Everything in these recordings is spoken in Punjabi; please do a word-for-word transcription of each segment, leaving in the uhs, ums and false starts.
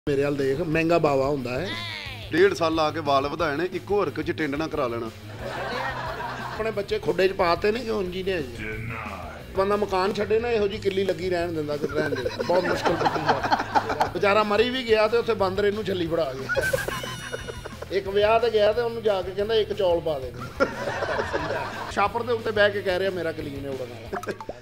मेरे हाल देख महंगा बावा होंदा है। डेढ़ साल ला के वाल वधाए ने इक्को हरक च टिंड ना करा लेना। अपने बच्चे खुडे च पाते नहीं क्यों जी ने बंदा मकान छड्डे ना इहो जी किल्ली लगी रहन दिंदा कि रहन दे बहुत मुश्किल पट्टी बेचारा मरी भी गया ते उत्थे बंदर इनू छली फड़ा गया। एक विआह ते गया ते उन्होंने जाके कहंदा एक चौल पा दे छापर दे उत्ते बैठ के कह रहा मेरा कलीन है उड़न वाला।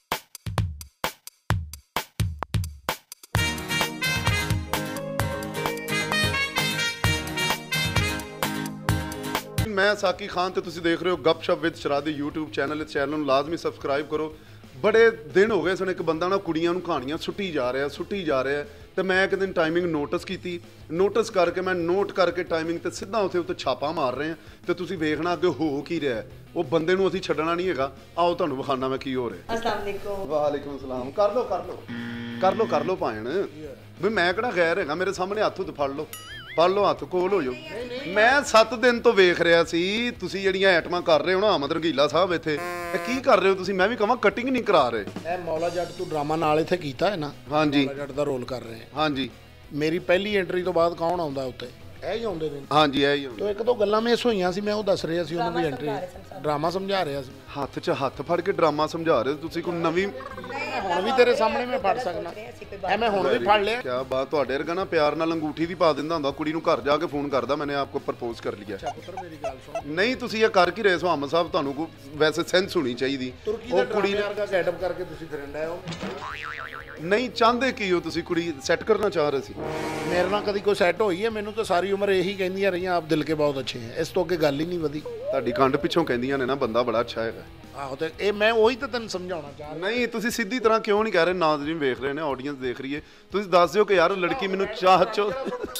मैं साकी खान तो तुसी देख रहे हो गपशप विद शरादी यूट्यूब चैनल। इस चैनल लाजमी सबसक्राइब करो। बड़े दिन हो गए सन एक बंदा ना कुड़ियां नूं कहानियां सुट्टी जा रहा सुट्टी जा रहा तो मैं एक दिन टाइमिंग नोटिस की नोटिस करके मैं नोट करके टाइमिंग तो सीधा उत्थे उत्ते छापा मार रहे हैं तो तुसी देखना अगे हो की रहा है। वो बंदे नूं असीं छड्डना नहीं हैगा। आओ तुहानूं विखाना मैं की हो रहा। अस्सलाम वालेकुम। वालेकुम सलाम। कर लो कर लो कर लो कर लो भाण भी मैं किहड़ा गैर हैगा। मेरे सामने हत्थ हुत्थ फड़ लो फड़ लो हत्थ कोल हो जाओ। मैं सत्त दिन तो वेख रहा सी तुसी जड़ियां आइटमां कर रहे हो ना अहमद रंगीला साहब इत्थे की कर रहे हो तुसी। मैं भी कहां कटिंग नहीं करा रहे। ए मौला जट तू ड्रामा नाल इत्थे कीता है ना। हाँ जी मौला जट दा रोल कर रहे हैं। हाँ जी मेरी पहली एंट्री तो बाद कौन आउंदा उत्ते ਇਹ ਹੀ ਆਉਂਦੇ ਨੇ। हाँ जी ਇਹ तो एक दो ਗੱਲਾਂ ਮਿਸ ਹੋਈਆਂ ਸੀ मैं ਉਹ ਦੱਸ ਰਿਹਾ ਸੀ ਉਹਨੂੰ ਵੀ ਐਂਟਰੀ ਡਰਾਮਾ ਸਮਝਾ ਰਿਹਾ ਸੀ। ਹੱਥ 'ਚ ਹੱਥ ਫੜ ਕੇ ਡਰਾਮਾ ਸਮਝਾ ਰਹੇ ਤੁਸੀਂ ਕੋਈ ਨਵੀਂ ਹੁਣ ਵੀ ਤੇਰੇ ਸਾਹਮਣੇ ਮੈਂ ਫੜ ਸਕਦਾ ਐ ਮੈਂ ਹੁਣ ਵੀ ਫੜ ਲਿਆ। क्या बात ਤੁਹਾਡੇ ਵਰਗਾ ਨਾ ਪਿਆਰ ਨਾਲ ਅੰਗੂਠੀ ਵੀ ਪਾ ਦਿੰਦਾ ਹੁੰਦਾ ਕੁੜੀ ਨੂੰ ਘਰ ਜਾ ਕੇ ਫੋਨ ਕਰਦਾ मैंने आपको प्रपोज कर लिया। ਅੱਛਾ ਪੁੱਤਰ ਮੇਰੀ ਗੱਲ ਸੁਣ ਨਹੀਂ ਤੁਸੀਂ ਇਹ ਕਰ ਕੀ ਰਹੇ ਸੋ ਅਹਿਮਦ ਸਾਹਿਬ ਤੁਹਾਨੂੰ ਕੋਈ ਵੈਸੇ ਸੈਂਸ ਹੋਣੀ ਚਾਹੀਦੀ। ਉਹ ਕੁੜੀ ਵਰਗਾ ਸੈਟਅਪ ਕਰਕੇ ਤੁਸੀਂ ਫਿਰਨ ਡਏ ਹੋ। ਨਹੀਂ ਚਾਹੁੰਦੇ ਕੀ ਹੋ ਤੁਸੀਂ ਕੁੜੀ ਸੈੱਟ ਕਰਨਾ ਚਾਹ ਰਹੇ ਸੀ। ਮੇਰੇ ਨਾਲ ਕਦੀ ਕੋਈ ਸੈੱਟ ਹੋਈ ਹੈ ਮੈਨੂੰ ਤਾਂ ਸਾਰੀ ਉਮਰ ਇਹੀ ਕਹਿੰਦੀਆਂ ਰਹੀਆਂ ਆਪ ਦਿਲ ਕੇ ਬਹੁਤ ਅੱਛੇ ਹੈ। ਇਸ ਤੋਂ ਅੱਗੇ ਗੱਲ ਹੀ ਨਹੀਂ ਵਧੀ। ਤੁਹਾਡੀ ਕੰਡ ਪਿੱਛੋਂ ਕਹਿੰਦੀਆਂ ਨੇ ਨਾ ਬੰਦਾ ਬੜਾ ਅੱਛਾ ਹੈਗਾ। ਆਹੋ ਤੇ ਇਹ ਮੈਂ ਉਹੀ ਤਾਂ ਤੈਨੂੰ ਸਮਝਾਉਣਾ ਚਾਹ ਰਿਹਾ। ਨਹੀਂ ਤੁਸੀਂ ਸਿੱਧੀ ਤਰ੍ਹਾਂ ਕਿਉਂ ਨਹੀਂ ਕਹਿ ਰਹੇ। ਨਾਜ਼ਰੀਨ ਵੇਖ ਰਹੇ ਨੇ ਆਡੀਅנס ਦੇਖ ਰਹੀ ਹੈ ਤੁਸੀਂ ਦੱਸ ਦਿਓ ਕਿ ਯਾਰ ਲੜਕੀ ਮੈਨੂੰ ਚਾਹ ਚੋ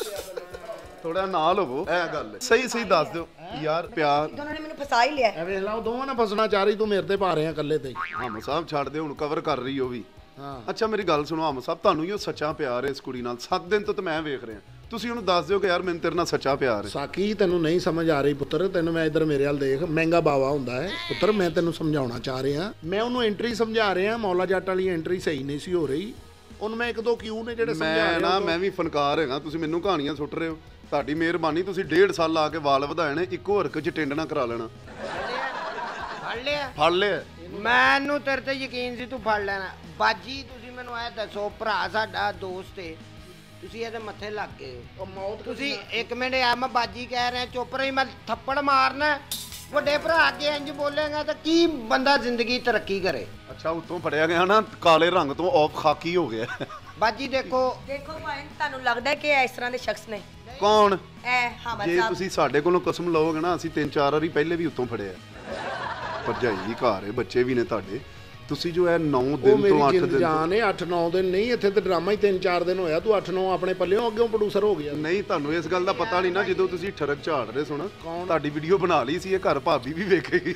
ਥੋੜਾ ਨਾਲ ਹੋਵੋ ਇਹ ਗੱਲ ਸਹੀ ਸਹੀ ਦੱਸ ਦਿਓ ਯਾਰ ਪਿਆਰ ਦੋਨਾਂ ਨੇ ਮੈਨੂੰ ਫਸਾ ਹੀ ਲਿਆ। ਐ ਵੇਖ ਲਾ ਉਹ ਦੋਵਾਂ ਨਾਲ ਫਸਣਾ ਚਾਹ ਰਹੀ ਤੂੰ ਮੇਰੇ ਤੇ ਪਾ ਰਿਹਾ ਇਕੱਲੇ ਤੇ। ਅਹਿਮਦ ਸਾਹਿਬ ਛੱਡ ਦੇ ਹੁਣ ਕਵਰ ਕਰ ਰਹੀ ਉਹ ਵੀ। ਹਾਂ ਅੱਛਾ ਮੇਰੀ ਗੱਲ ਸੁਣੋ ਅਹਿਮਦ ਸਾਹਿਬ ਤੁਹਾਨੂੰ ਹੀ ਉਹ ਸੱਚਾ ਪਿਆਰ ਹੈ ਇਸ ਕੁੜੀ ਨਾਲ ਸੱਤ ਦਿਨ ਤੋਂ ਤਾਂ ਮੈਂ ਵੇਖ ਰਿਹਾ ਤੁਸੀਂ ਉਹਨੂੰ ਦੱਸ ਦਿਓ ਕਿ ਯਾਰ ਮੈਨੂੰ ਤੇਰੇ ਨਾਲ ਸੱਚਾ ਪਿਆਰ ਹੈ। ਸਾਕੀ ਤੈਨੂੰ ਨਹੀਂ ਸਮਝ ਆ ਰਹੀ ਪੁੱਤਰ ਤੈਨੂੰ ਮੈਂ ਇੱਧਰ ਮੇਰੇ ਵੱਲ ਦੇਖ ਮਹਿੰਗਾ ਬਾਵਾ ਹੁੰਦਾ ਹੈ ਪੁੱਤਰ ਮੈਂ ਤੈਨੂੰ ਸਮਝਾਉਣਾ ਚਾਹ ਰਿਹਾ। ਮੈਂ ਉਹਨੂੰ ਐਂਟਰੀ ਸਮਝਾ ਰਿਹਾ ਮੌਲਾ ਜੱਟ ਵਾਲੀ ਐਂਟਰੀ ਸਹੀ ਨਹੀਂ ਸੀ ਹੋ ਰਹੀ ਉਹਨੂੰ ਮੈਂ ਇੱਕ ਦੋ ਕਿਊ ਨੇ ਜਿਹੜੇ ਸਮਝਾ ਰਿਹਾ। ਮੈਂ ਨਾ ਮੈਂ ਵੀ ਫਨਕਾਰ ਹੈਗਾ ਤੁਸੀਂ ਮੈਨੂੰ ਕਹਾਣੀਆਂ ਸੁੱਟ ਰਹੇ ਹੋ ਤੁਹਾਡੀ ਮਿਹਰਬਾਨੀ ਤੁਸੀਂ ਡੇਢ ਸਾਲ ਲਾ ਕੇ ਵਾਲ ਵਧਾਏ ਨੇ ਇੱਕੋ ਹਰਕ 'ਚ ਟਿੰਡ ਨਾ ਕਰਾ ਲੈਣਾ। ਫੜ ਲਿਆ ਫੜ ਲਿਆ ਮੈਨੂੰ ਤੇਰੇ ਤੇ ਯਕੀਨ ਸੀ ਤੂੰ ਫੜ ਲੈਣਾ। ਬਾਜੀ ਤੁਸੀਂ ਮੈਨੂੰ ਇਹ ਦੱਸੋ ਭਰਾ ਸਾਡਾ ਦੋਸਤ ਏ ਤੁਸੀਂ ਇਹਦੇ ਮੱਥੇ ਲੱਗ ਗਏ ਹੋ ਮੌਤ ਤੁਸੀਂ ਇੱਕ ਮਿੰਟ ਆ ਮੈਂ ਬਾਜੀ ਕਹਿ ਰਿਹਾ ਚੁੱਪ ਰਹੀ ਮੈਂ ਥੱਪੜ ਮਾਰਨਾ ਵੱਡੇ ਭਰਾ ਅੱਗੇ ਇੰਜ ਬੋਲੇਗਾ ਤਾਂ ਕੀ ਬੰਦਾ ਜ਼ਿੰਦਗੀ ਤਰੱਕੀ ਕਰੇ। ਅੱਛਾ ਉੱਤੋਂ ਫੜਿਆ ਗਿਆ ਨਾ ਕਾਲੇ ਰੰਗ ਤੋਂ ਆਫ ਖਾਕੀ ਹੋ ਗਿਆ। ਬਾਜੀ ਦੇਖੋ ਦੇਖੋ ਭਾਈ ਤੁਹਾਨੂੰ ਲੱਗਦਾ ਕਿ ਇਸ ਤਰ੍ਹਾਂ ਦੇ ਸ਼ਖਸ ਨੇ ਕੌਣ ਐ ਹਮਦ ਜੇ ਸਾਹਿਬ ਤੁਸੀਂ ਸਾਡੇ ਕੋਲੋਂ ਕਸਮ ਲਓਗੇ ਨਾ ਅਸੀਂ ਤਿੰਨ ਚਾਰ ਵਾਰੀ ਪਹਿਲੇ ਵੀ ਉੱਤੋਂ ਫੜਿਆ ਭਰਜਾਈ ਵੀ ਘਰ ਹੈ ਬੱਚੇ ਵੀ ਨੇ ਤੁਹਾਡੇ ਤੁਸੀਂ ਜੋ ਇਹ ਨੌ ਦਿਨ ਤੋਂ ਅੱਠ ਦਿਨ ਜਾਨ ਹੈ ਅੱਠ ਨੌ ਦਿਨ ਨਹੀਂ ਇੱਥੇ ਤੇ ਡਰਾਮਾ ਹੀ ਤਿੰਨ ਚਾਰ ਦਿਨ ਹੋਇਆ ਤੂੰ ਅੱਠ ਨੌ ਆਪਣੇ ਪੱਲਿਓਂ ਅੱਗੇੋਂ ਪ੍ਰੋਡਿਊਸਰ ਹੋ ਗਿਆ। ਨਹੀਂ ਤੁਹਾਨੂੰ ਇਸ ਗੱਲ ਦਾ ਪਤਾ ਨਹੀਂ ਨਾ ਜਦੋਂ ਤੁਸੀਂ ਠਰਕ ਝਾੜ ਰਹੇ ਸੁਣ ਤੁਹਾਡੀ ਵੀਡੀਓ ਬਣਾ ਲਈ ਸੀ ਇਹ ਘਰ ਭਾਬੀ ਵੀ ਵੇਖੇਗੀ।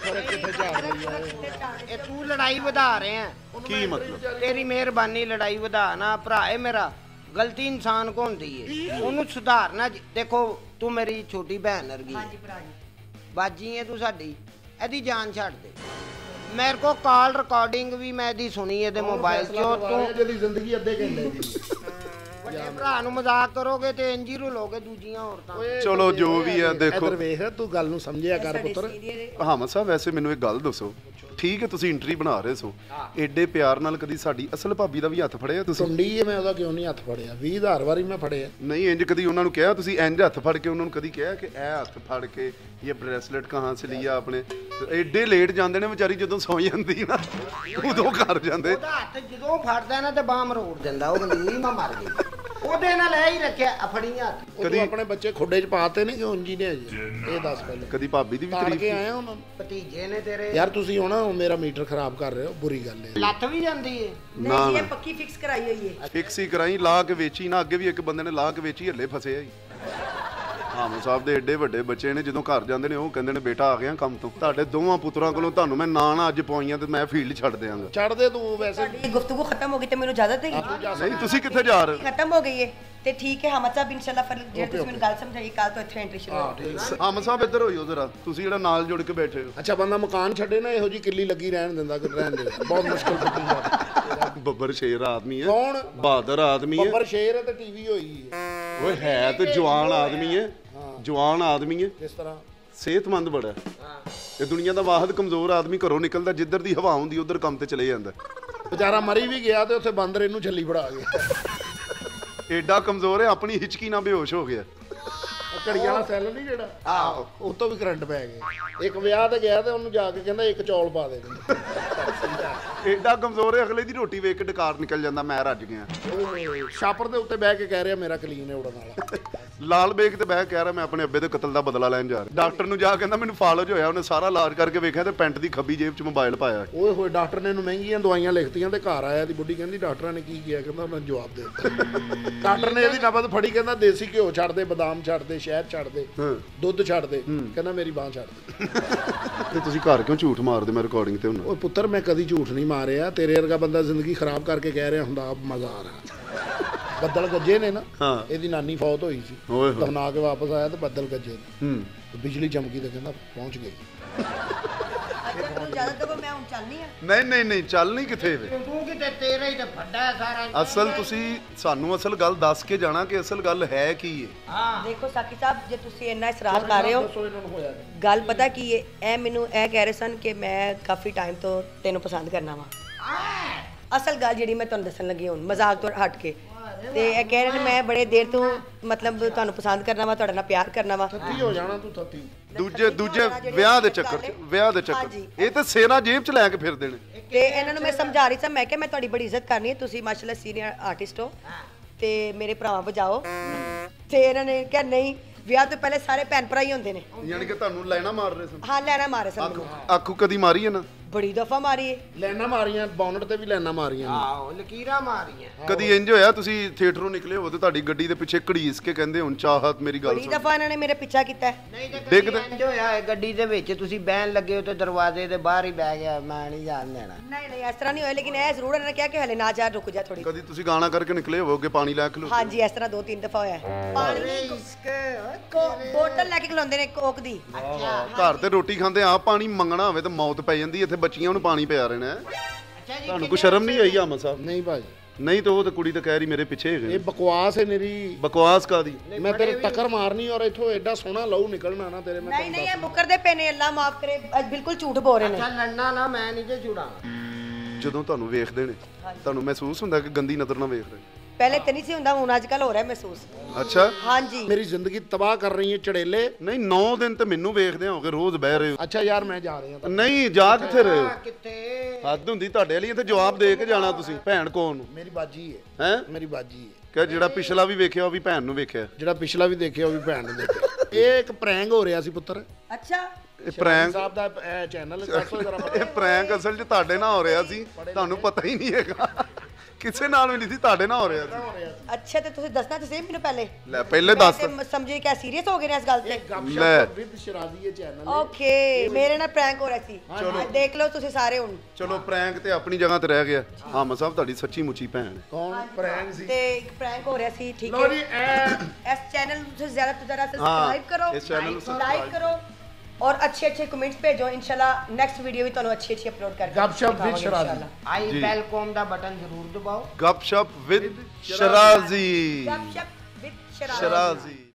ਇਹ ਤੂੰ ਲੜਾਈ ਵਧਾ ਰਿਹਾ ਕੀ ਮਤਲਬ ਤੇਰੀ ਮਿਹਰਬਾਨੀ ਲੜਾਈ ਵਧਾ ਨਾ ਭਰਾ ਏ ਮੇਰਾ ਗਲਤੀ ਇਨਸਾਨ ਕੋ ਹੁੰਦੀ ਏ ਉਹਨੂੰ ਸੁਧਾਰਨਾ। ਦੇਖੋ ਤੂੰ ਮੇਰੀ ਛੋਟੀ ਭੈਣ ਵਰਗੀ ਹਾਂਜੀ ਭਰਾ ਜੀ ਬਾਜੀ ਏ ਤੂੰ ਸਾਡੀ ਇਹਦੀ ਜਾਨ ਛੱਡ ਦੇ। ਮੇਰੇ ਕੋ ਕਾਲ ਰਿਕਾਰਡਿੰਗ ਵੀ ਮੈਂ ਇਹਦੀ ਸੁਣੀ ਇਹਦੇ ਮੋਬਾਈਲ 'ਚੋਂ ਤੂੰ ਜਿਹਦੀ ਜ਼ਿੰਦਗੀ ਅੱਧੇ ਘੰਟੇ ਦੀ ਵੱਡੇ ਭਰਾ ਨੂੰ ਮਜ਼ਾਕ ਕਰੋਗੇ ਤੇ ਇੰਜ ਹੀ ਰੁਲੋਗੇ ਦੂਜੀਆਂ ਔਰਤਾਂ। ਚਲੋ ਜੋ ਵੀ ਆ ਦੇਖੋ ਇੱਧਰ ਵੇਖ ਤੂੰ ਗੱਲ ਨੂੰ ਸਮਝਿਆ ਕਰ ਪੁੱਤਰ। ਅਹਿਮਦ ਸਾਹਿਬ ਵੈਸੇ ਮੈਨੂੰ ਇੱਕ ਗੱਲ ਦੱਸੋ ਠੀਕ ਹੈ ਤੁਸੀਂ ਇੰਟਰੀ ਬਣਾ ਰਹੇ ਸੋ ਏਡੇ ਪਿਆਰ ਨਾਲ ਕਦੀ ਸਾਡੀ ਅਸਲ ਭਾਬੀ ਦਾ ਵੀ ਹੱਥ ਫੜਿਆ ਤੁਸੀਂ। ਸੁਣਦੀ ਏ ਮੈਂ ਉਹਦਾ ਕਿਉਂ ਨਹੀਂ ਹੱਥ ਫੜਿਆ ਵੀਹ ਹਜ਼ਾਰ ਵਾਰੀ ਮੈਂ ਫੜਿਆ। ਨਹੀਂ ਇੰਜ ਕਦੀ ਉਹਨਾਂ ਨੂੰ ਕਿਹਾ ਤੁਸੀਂ ਇੰਜ ਹੱਥ ਫੜ ਕੇ ਉਹਨਾਂ ਨੂੰ ਕਦੀ ਕਿਹਾ ਕਿ ਇਹ ਹੱਥ ਫੜ ਕੇ ਇਹ ਬ੍ਰੇਸਲੇਟ ਕਹਾਂ ਸੇ ਲਿਆ ਆਪਣੇ ਏਡੇ ਲੇਟ ਜਾਂਦੇ ਨੇ ਵਿਚਾਰੀ ਜਦੋਂ ਸੌ ਜਾਂਦੀ ਨਾ ਉਦੋਂ ਕਰ ਜਾਂਦੇ। ਉਹਦਾ ਹੱਥ ਜਦੋਂ ਫੜਦਾ ਨਾ ਤੇ ਬਾਹ ਮਰੋੜ ਦਿੰਦਾ ਉਹ ਕਹਿੰਦੀ ਨੀ ਮੈਂ ਮਰ ਗਈ ਉਹਦੇ ਨਾਲ ਐ ਹੀ ਰੱਖਿਆ ਅਫੜੀਆਂ ਕਦੀ ਆਪਣੇ ਬੱਚੇ ਖੁੱਡੇ 'ਚ ਪਾਤੇ ਨੇ ਕਿਉਂ ਜੀ ਨੇ ਅਜੇ ਇਹ ਦੱਸ ਪਹਿਲੇ ਕਦੀ ਭਾਬੀ ਦੀ ਵੀ ਤਾੜ ਤਾਰੀਫ ਕੇ ਆਇਆ ਉਹਨਾਂ ਨੂੰ ਭਤੀਜੇ ਨੇ ਤੇਰੇ ਯਾਰ ਤੁਸੀਂ ਹੁਣ ਮੇਰਾ ਮੀਟਰ ਖਰਾਬ ਕਰ ਰਹੇ ਹੋ ਬੁਰੀ ਗੱਲ ਹੈ। ਲੱਤ ਵੀ ਜਾਂਦੀ ਏ ਨਹੀਂ ਜੀ ਇਹ ਪੱਕੀ ਫਿਕਸ ਕਰਾਈ ਹੋਈ ਹੈ। ਫਿਕਸ ਹੀ ਕਰਾਈ ਲਾ ਕੇ ਵੇਚੀ ਨਾ ਅੱਗੇ ਵੀ ਇੱਕ ਬੰਦੇ ਨੇ ਲਾ ਕੇ ਵੇਚੀ ਹੱਲੇ ਫਸੇ ਆ ਜੀ। ਆਮੋ ਸਾਹਿਬ ਦੇ ਏਡੇ ਵੱਡੇ ਬੱਚੇ ਨੇ ਜਦੋਂ ਘਰ ਜਾਂਦੇ ਨੇ ਉਹ ਕਹਿੰਦੇ ਨੇ ਬੇਟਾ ਆ ਗਿਆ ਕੰਮ ਤੋਂ ਤੁਹਾਡੇ ਦੋਵਾਂ ਪੁੱਤਰਾਂ ਕੋਲੋਂ ਤੁਹਾਨੂੰ ਮੈਂ ਨਾਂ ਨਾ ਅੱਜ ਪਵਾਈਆਂ ਤੇ ਮੈਂ ਫੀਲਡ ਛੱਡ ਦਿਆਂਗਾ। ਛੱਡ ਦੇ ਤੂੰ ਵੈਸੇ ਸਾਡੀ ਗੁਫ਼ਤਗੂ ਖਤਮ ਹੋ ਗਈ ਤੇ ਮੈਨੂੰ ਇਜਾਜ਼ਤ ਦੇਗੀ। ਨਹੀਂ ਤੁਸੀਂ ਕਿੱਥੇ ਜਾ ਰਹੇ ਹੋ। ਖਤਮ ਹੋ ਗਈ ਹੈ ਤੇ ਠੀਕ ਹੈ ਹਮਦ ਸਾਹਿਬ ਇਨਸ਼ਾਅੱਲਾ ਫਿਰ ਜੇ ਤੁਸੀਂ ਮੈਨੂੰ ਗੱਲ ਸਮਝਾਈ ਕੱਲ ਤੋਂ ਇੱਥੇ ਐਂਟਰੀ ਸ਼ੁਰੂ ਹੋਵੇਗੀ। ਆਮਦ ਸਾਹਿਬ ਇੱਧਰ ਹੋਇਓ ਜ਼ਰਾ ਤੁਸੀਂ ਜਿਹੜਾ ਨਾਲ ਜੁੜ ਕੇ ਬੈਠੇ ਹੋ। ਅੱਛਾ ਬੰਦਾ ਮਕਾਨ ਛੱਡੇ ਨਾ ਇਹੋ ਜੀ ਕਿੱਲੀ ਲੱਗੀ ਰਹਿਣ ਦਿੰਦਾ ਕਿ ਰਹਿਣ ਦੇ ਬਹੁਤ ਮੁਸ਼ਕਿਲ ਪੱਟੀ ਬੱਬਰ ਸ਼ੇਰ ਆਦਮੀ ਹੈ, ਕੌਣ? ਬਹਾਦਰ ਆਦਮੀ ਹੈ। ਬੱਬਰ ਸ਼ੇਰ ਹੈ ਤੇ ਟੀਵੀ ਹੋਈ ਹੈ। ਓਏ ਹੈ ਤੇ ਜਵਾਨ ਆਦਮੀ ਹੈ, ਜਵਾਨ ਆਦਮੀ ਹੈ, ਕਿਸ ਤਰ੍ਹਾਂ? ਸਿਹਤਮੰਦ ਬੜਾ ਹੈ। ਇਹ ਦੁਨੀਆ ਦਾ ਵਾਹਦ ਕਮਜ਼ੋਰ ਆਦਮੀ ਘਰੋਂ ਨਿਕਲਦਾ, ਜਿੱਧਰ ਦੀ ਹਵਾ ਹੁੰਦੀ ਉਧਰ ਕੰਮ ਤੇ ਚਲੇ ਜਾਂਦਾ। ਵਿਚਾਰਾ ਮਰੀ ਵੀ ਗਿਆ ਤੇ ਉੱਥੇ ਬਾਂਦਰ ਇਹਨੂੰ ਛੱਲੀ ਫੜਾ ਗਿਆ। ਐਡਾ ਕਮਜ਼ੋਰ ਹੈ, ਆਪਣੀ ਹਿਚਕੀ ਨਾਲ ਬੇਹੋਸ਼ ਹੋ ਗਿਆ। ਘੜੀਆਂ ਵਾਲਾ ਸੈੱਲ ਨਹੀਂ ਜਿਹੜਾ, ਆਹੋ ਉਹ ਤੋਂ ਵੀ ਕਰੰਟ ਪੈ ਗਿਆ। ਇੱਕ ਵਿਆਹ ਤੇ ਗਿਆ ਤੇ ਉਹਨੂੰ ਜਾ ਕੇ ਕਹਿੰਦਾ ਇੱਕ ਚੌਲ ਪਾ ਦੇ। ਐਡਾ ਕਮਜ਼ੋਰ ਹੈ, ਅਗਲੇ ਦੀ ਰੋਟੀ ਵੇਖ ਕੇ ਡਕਾਰ ਨਿਕਲ ਜਾਂਦਾ, ਮੈਂ ਰੱਜ ਗਿਆ। ਛਾਪਰ ਦੇ ਉੱਤੇ ਬਹਿ ਕੇ ਕਹਿ ਰਿਹਾ ਮੇਰਾ ਕਲੀਨ ਹੈ ਉੜਨ ਵਾਲਾ। ਲਾਲ ਬੇਗ ਤੇ ਬਹਿ ਕੇ ਕਹਿ ਰਿਹਾ ਮੈਂ ਆਪਣੇ ਅੱਬੇ ਦੇ ਕਤਲ ਦਾ ਬਦਲਾ ਲੈਣ ਜਾ ਰਿਹਾ। ਡਾਕਟਰ ਨੂੰ ਜਾ ਕਹਿੰਦਾ ਮੈਨੂੰ ਫਾਲਜ ਹੋਇਆ, ਉਹਨੇ ਸਾਰਾ ਇਲਾਜ ਕਰਕੇ ਵੇਖਿਆ ਤੇ ਪੈਂਟ ਦੀ ਖੱਬੀ ਜੇਬ 'ਚ ਮੋਬਾਈਲ ਪਾਇਆ। ਓਏ ਹੋਏ, ਡਾਕਟਰ ਨੇ ਇਹਨੂੰ ਮਹਿੰਗੀਆਂ ਦਵਾਈਆਂ ਲਿਖਤੀਆਂ ਤੇ ਘਰ ਆਇਆ ਦੀ ਬੁੱਢੀ ਕਹਿੰਦੀ ਡਾਕਟਰਾਂ ਨੇ ਕੀ ਕੀਤਾ? ਕਹਿੰਦਾ ਉਹਨਾਂ ਜਵਾਬ ਦੇ ਦਿੱਤਾ। ਡਾਕਟਰ ਨੇ ਇਹਦੀ ਨਬਜ਼ ਫੜੀ, ਕਹਿੰਦਾ ਦੇਸੀ ਘਿਓ ਛੱਡ ਦੇ, ਬਦਾਮ ਛੱਡ ਦੇ, ਸ਼ਹਿਦ ਛੱਡ ਦੇ, ਦੁੱਧ ਛੱਡ ਦੇ। ਕਹਿੰਦਾ ਮੇਰੀ ਬਾਂਹ ਛੱਡ ਦੇ। ਤੇ ਤੁਸੀਂ ਘਰ ਕਿਉਂ ਝੂਠ ਮਾਰਦੇ? ਮੈਂ ਰਿਕਾਰਡਿੰਗ ਤੇ ਹੁੰਨਾ। ਓਏ ਪੁੱਤਰ, ਮੈਂ ਕਦੀ ਝੂਠ ਨਹੀਂ ਮਾਰਿਆ। ਤੇਰੇ ਵਰਗਾ ਬੰਦਾ ਜ਼ਿੰਦਗੀ ਖਰਾਬ ਕਰਕੇ ਕਹਿ ਰਿਹਾ ਹੁੰਦਾ ਮਜ਼ਾ ਆ ਰਿਹਾ। ਬੱਦਲ ਗੱਜੇ ਨੇ ਨਾ, ਹਾਂ। ਇਹਦੀ ਨਾਨੀ ਫੌਤ ਹੋਈ ਸੀ, ਓਏ ਹੋਏ। ਦਫਨਾ ਕੇ ਵਾਪਸ ਆਇਆ ਤੇ ਬੱਦਲ ਗੱਜੇ ਨੇ, ਹੂੰ ਤੇ ਬਿਜਲੀ ਚਮਕੀ ਤੇ ਕਹਿੰਦਾ ਪਹੁੰਚ ਗਈ। ਅੱਛਾ ਤੂੰ ਜ਼ਿਆਦਾ ਦਬੋ, ਮੈਂ ਹੁਣ ਚੱਲਨੀ ਆ। ਨਹੀਂ ਨਹੀਂ ਨਹੀਂ, ਚੱਲ ਨਹੀਂ ਕਿਥੇ ਵੇ। ਤੂੰ ਕਿਤੇ ਤੇਰਾ ਹੀ ਤੇ ਫੱਡਾ ਹੈ ਸਾਰਾ। ਅਸਲ ਤੁਸੀਂ ਸਾਨੂੰ ਅਸਲ ਗੱਲ ਦੱਸ ਕੇ ਜਾਣਾ ਕਿ ਅਸਲ ਗੱਲ ਹੈ ਕੀ ਹੈ। ਹਾਂ ਦੇਖੋ ਸਾਕੀ ਸਾਹਿਬ, ਜੇ ਤੁਸੀਂ ਇੰਨਾ ਇਸਰਾਰ ਕਰ ਰਹੇ ਹੋ, ਦੱਸੋ ਇਹਨਾਂ ਨੂੰ ਹੋਇਆ ਕੀ? ਗੱਲ ਪਤਾ ਕੀ ਹੈ, ਇਹ ਮੈਨੂੰ ਇਹ ਕਹਿ ਰਹੇ ਸਨ ਕਿ ਮੈਂ ਕਾਫੀ ਟਾਈਮ ਤੋਂ ਤੈਨੂੰ ਪਸੰਦ ਕਰਨਾ ਵਾ। ਅਸਲ ਗੱਲ ਜਿਹੜੀ ਮੈਂ ਤੁਹਾਨੂੰ ਦੱਸਣ ਲੱਗੀ ਹੁਣ, ਮਜ਼ਾਕ ਤੋਂ ਹਟ ਕੇ, ਤੇ ਇਹ ਕਹਿ ਰਹੇ ਨੇ ਮੈਂ ਬੜੇ ਦੇਰ ਤੋਂ ਮਤਲਬ ਤੁਹਾਨੂੰ ਪਸੰਦ ਕਰਨਾ ਵਾ, ਤੁਹਾਡੇ ਨਾਲ ਪਿਆਰ ਕਰਨਾ ਵਾ। ਥੱਤੀ ਹੋ ਜਾਣਾ ਤੂੰ, ਥੱਤੀ। ਦੂਜੇ ਦੂਜੇ ਵਿਆਹ ਦੇ ਚੱਕਰ 'ਚ, ਵਿਆਹ ਦੇ ਚੱਕਰ 'ਚ ਇਹ ਤੇ ਸੇਨਾ ਜੇਬ 'ਚ ਲੈ ਕੇ ਫਿਰਦੇ ਨੇ। ਤੇ ਇਹਨਾਂ ਨੂੰ ਮੈਂ ਸਮਝਾ ਰਹੀ ਸਾਂ, ਮੈਂ ਕਿਹਾ ਮੈਂ ਤੁਹਾਡੀ ਬੜੀ ਇੱਜ਼ਤ ਕਰਨੀ ਹੈ, ਤੁਸੀਂ ਮਾਸ਼ਾਅੱਲਾ ਸੀਨੀਅਰ ਆਰਟਿਸਟ ਹੋ ਤੇ ਮੇਰੇ ਭਰਾਵਾਂ ਬਜਾਓ। ਤੇ ਇਹਨਾਂ ਨੇ ਕਿਹਾ ਨਹੀਂ, ਵਿਆਹ ਤੋਂ ਪਹਿਲੇ ਸਾਰੇ ਭੈਣ ਭਰਾ ਹੀ ਹੁੰਦੇ ਨੇ। ਯਾਨੀ ਕਿ ਤੁਹਾਨੂੰ ਲੈਣਾ ਮਾਰ ਰਹੇ ਸਨ। ਹਾਂ ਲੈਣਾ ਮਾਰੇ ਸਨ ਮੈਨੂੰ, ਅੱਖੂ ਕਦੀ ਮਾਰੀ ਹੈ ਨਾ? ਬੜੀ ਦਫਾ ਮਾਰੀ ਹੈ। ਲੈਣਾ ਮਾਰੀਆਂ, ਬੋਨਟ ਤੇ ਵੀ ਲੈਣਾ ਮਾਰੀਆਂ। ਆਹੋ ਲਕੀਰਾਂ ਮਾਰੀਆਂ। ਕਦੀ ਇੰਜ ਹੋਇਆ ਤੁਸੀਂ ਥੀਏਟਰੋਂ ਨਿਕਲੇ ਹੋ ਤੇ ਤੁਹਾਡੀ ਗੱਡੀ ਦੇ ਪਿੱਛੇ ਘੜੀਸ ਕੇ ਕਹਿੰਦੇ ਹੁਣ ਚਾਹਤ ਮੇਰੀ ਗੱਲ ਬੜੀ ਸੁਣ। ਦਫਾ ਇਹਨਾਂ ਨੇ ਮੇਰੇ ਪਿੱਛਾ ਕੀਤਾ ਹੈ। ਨਹੀਂ ਤੇ ਡਿੱਗਦੇ- ਗੱਡੀ ਇੰਜ ਹੋਇਆ ਹੈ, ਗੱਡੀ ਦੇ ਵਿੱਚ ਤੁਸੀਂ ਬਹਿਣ ਲੱਗੇ ਹੋ ਤੇ ਦਰਵਾਜ਼ੇ ਦੇ ਬਾਹਰ ਹੀ ਬਹਿ ਗਿਆ, ਮੈਂ ਨਹੀਂ ਜਾਣ ਦੇਣਾ। ਨਹੀਂ ਨਹੀਂ ਇਸ ਤਰ੍ਹਾਂ ਨਹੀਂ ਹੋਇਆ, ਲੇਕਿਨ ਇਹ ਜ਼ਰੂਰ ਇਹਨਾਂ ਨੇ ਕਿਹਾ ਕਿ ਹਲੇ ਨਾ ਜਾ, ਰੁਕ ਜਾ ਥੋੜੀ। ਕਦੀ ਤੁਸੀਂ ਗਾਣਾ ਕਰਕੇ ਨਿਕਲੇ ਹੋਵੋਗੇ ਪਾਣੀ ਲੈ ਕੇ ਲੋ? ਹਾਂਜੀ ਇਸ ਤਰ੍ਹਾਂ ਦੋ ਤਿੰਨ ਦਫਾ ਹੋਇਆ ਹੈ। ਪਾਣੀ ਨਹੀਂ, ਕੋ- ਬੋਤਲ ਲੈ ਕੇ ਖਲੋਂਦੇ ਨੇ ਕੋਕ ਦੀ। ਘਰ ਤੇ ਰੋਟੀ ਖਾਂਦੇ ਆ ਪਾਣੀ ਮੰਗਣਾ ਹੋਵੇ ਤਾਂ ਮੌਤ ਪੈ ਜਾਂਦੀ। ਇੱਥੇ ਬੱਚੀਆਂ ਨੂੰ ਪਾਣੀ ਪਿਆ ਰਹੇ ਨੇ। ਅੱਛਾ ਜੀ, ਤੁਹਾਨੂੰ ਕੋਈ ਸ਼ਰਮ ਨਹੀਂ ਆਈ ਆਮਾ ਸਾਹਿਬ? ਨਹੀਂ ਭਾਜੀ, ਨਹੀਂ ਤਾਂ ਉਹ ਤਾਂ ਕੁੜੀ ਤਾਂ ਕਹਿ ਰਹੀ ਮੇਰੇ ਪਿੱਛੇ ਹੈਗੇ ਇਹ ਨੇ। ਬਕਵਾਸ ਹੈ ਮੇਰੀ। ਬਕਵਾਸ ਕਾਦੀ? ਮੈਂ ਤੇਰੇ ਟੱਕਰ ਮਾਰਨੀ ਔਰ ਇੱਥੋਂ ਐਡਾ ਸੋਹਣਾ ਲਹੂ ਨਿਕਲਣਾ ਨਾ ਤੇਰੇ। ਮੈਂ ਨਹੀਂ ਨਹੀਂ ਇਹ ਮੁੱਕਰਦੇ ਪਏ ਨੇ, ਅੱਲਾ ਮਾਫ ਕਰੇ, ਅੱਜ ਬਿਲਕੁਲ ਝੂਠ ਬੋਲ ਰਹੇ ਨੇ। ਅੱਛਾ ਲੜਨਾ ਨਾ, ਮੈਂ ਨਹੀਂ ਜੇ ਜੁੜਾ। ਜਦੋਂ ਤੁਹਾਨੂੰ ਵੇਖਦੇ ਨੇ ਤੁਹਾਨੂੰ ਮਹਿਸੂਸ ਹੁੰਦਾ ਕਿ ਗੰਦੀ ਨਜ਼ਰ ਨਾਲ ਵੇਖ ਰਹੇ? ਪਹਿਲੇ ਤੇ ਨਹੀਂ ਸੀ ਹੁੰਦਾ, ਹੁਣ ਅੱਜ ਕੱਲ ਹੋ ਰਿਹਾ ਮਹਿਸੂਸ। ਅੱਛਾ, ਹਾਂਜੀ ਮੇਰੀ ਜ਼ਿੰਦਗੀ ਤਬਾਹ ਕਰ ਰਹੀ ਹੈ ਚੜੇਲੇ। ਨਹੀਂ ਨੌ ਦਿਨ ਤੇ ਮੈਨੂੰ ਵੇਖਦੇ ਹੋਗੇ, ਰੋਜ਼ ਬਹਿ ਰਹੇ ਹੋ। ਅੱਛਾ ਯਾਰ ਮੈਂ ਜਾ ਰਿਹਾ ਤਾਂ। ਨਹੀਂ ਜਾ ਕਿੱਥੇ ਰਹੇ ਹੋ? ਕਿੱਥੇ? ਹੱਦ ਹੁੰਦੀ ਤੁਹਾਡੇ ਵਾਲੀ। ਇੱਥੇ ਜਵਾਬ ਦੇ ਕੇ ਜਾਣਾ ਤੁਸੀਂ। ਭੈਣ ਕੌਣ ਨੂੰ ਮੇਰੀ ਬਾਜੀ ਹੈ, ਹੈ? ਮੇਰੀ ਬਾਜੀ ਹੈ। ਕਿ ਜਿਹੜਾ ਪਿਛਲਾ ਵੀ ਵੇਖਿਆ ਉਹ ਵੀ ਭੈਣ ਨੂੰ ਵੇਖਿਆ? ਜਿਹੜਾ ਪਿਛਲਾ ਵੀ ਦੇਖਿਆ ਉਹ ਵੀ ਭੈਣ ਨੂੰ ਦੇਖਿਆ। ਇਹ ਇੱਕ ਪ੍ਰੈਂਕ ਹੋ ਰਿਹਾ ਸੀ ਪੁੱਤਰ। ਅੱਛਾ ਇਹ ਪ੍ਰੈਂਕ ਸਾਹਿਬ ਦਾ ਇਹ ਚੈਨਲ ਦੱਸੋ ਜਰਾ। ਇਹ ਪ੍ਰੈਂਕ ਅਸਲ 'ਚ ਤੁਹਾਡੇ ਨਾਲ ਹੋ ਰਿਹਾ ਸੀ, ਤੁਹਾਨੂੰ ਪਤਾ ਹੀ ਨਹੀਂ ਹੈਗਾ। ਕਿਸੇ ਨਾਲ ਵੀ ਨਹੀਂ ਸੀ, ਤੁਹਾਡੇ ਨਾਲ ਹੋ ਰਿਹਾ ਸੀ। ਅੱਛਾ ਤੇ ਤੁਸੀਂ ਦੱਸਣਾ ਤਾਂ ਸਹੀ ਮੈਨੂੰ ਪਹਿਲੇ। ਲੈ ਪਹਿਲੇ ਦੱਸ। ਮੈਂ ਤੇ ਸਮਝੀ ਕਿ ਸੀਰੀਅਸ ਹੋ ਗਏ ਨੇ ਇਸ ਗੱਲ ਤੇ। ਲੈ। ਗੱਪਸ਼ਪ ਵਿਦ ਸ਼ਰਾਜ਼ੀ ਇਹ ਚੈਨਲ। ਓਕੇ ਮੇਰੇ ਨਾਲ ਪ੍ਰੈਂਕ ਹੋ ਰਿਹਾ ਸੀ। ਦੇਖ ਲਓ ਤੁਸੀਂ ਸਾਰੇ ਹੁਣ। ਚਲੋ ਪ੍ਰੈਂਕ ਤੇ ਆਪਣੀ ਜਗ੍ਹਾ ਤੇ ਰਹਿ ਗਿਆ। ਹਾਂ ਮੈਂ ਸਾਹਿਬ ਤੁਹਾਡੀ ਸੱਚੀ ਮੁੱਚੀ ਭੈਣ ਹੈ। ਕੌਣ ਪ੍ਰੈਂਕ ਸੀ? ਤੇ ਇੱਕ ਪ੍ਰੈਂਕ ਹੋ ਰਿਹਾ ਸੀ, ਠੀਕ ਲੋ ਜੀ ਹੈ। ਇਹ ਇਸ ਚੈਨਲ ਨੂੰ ਤੁਸੀਂ ਜ਼ਿਆਦਾ ਤੋਂ ਜ਼ਿਆਦਾ ਸਬਸਕ੍ਰਾਈਬ ਕਰੋ, ਇਸ channel ਨੂੰ ਲਾਈਕ subscribe ਕਰੋ ਔਰ ਅੱਛੇ ਅੱਛੇ ਕਮੈਂਟਸ ਭੇਜੋ। ਇਨਸ਼ਾਅੱਲਾ ਨੈਕਸਟ ਵੀਡੀਓ ਵੀ ਤੁਹਾਨੂੰ ਅੱਛੀ ਅੱਛੀ ਅਪਲੋਡ ਕਰਕੇ ਗੱਪਸ਼ਪ ਵਿਦ ਦਿਖਾਵਾਂਗੇ ਸ਼ਰਾਜ਼ੀ। ਇਨਸ਼ਾਅੱਲਾ। ਆਈ ਵੈਲਕਮ ਦਾ ਬਟਨ ਜ਼ਰੂਰ ਦਬਾਓ। ਗੱਪਸ਼ਪ ਵਿਦ ਸ਼ਰਾਜ਼ੀ। ਗੱਪਸ਼ਪ ਵਿਦ ਸ਼ਰਾਜ਼ੀ। ਸ਼ਰਾਜ਼ੀ।